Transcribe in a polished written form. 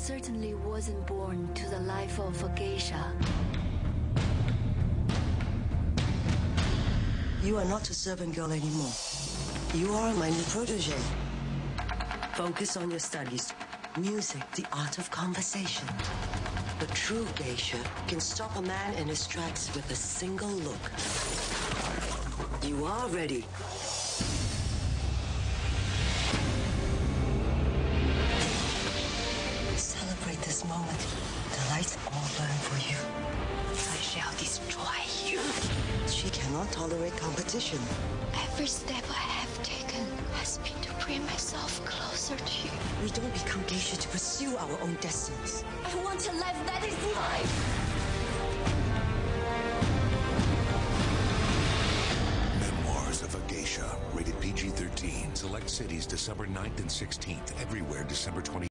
certainly wasn't born to the life of a geisha. You are not a servant girl anymore. You are my new protege. Focus on your studies. Music, the art of conversation. The true geisha can stop a man in his tracks with a single look. You are ready. Celebrate this moment. The lights all burn for you. I shall destroy you. She cannot tolerate competition. Every step I have taken has been to bring myself closer to you. We don't become geisha to pursue our own destinies. I want a life that is mine. Memoirs of a Geisha, rated PG-13. Select cities December 9th and 16th. Everywhere December 20th.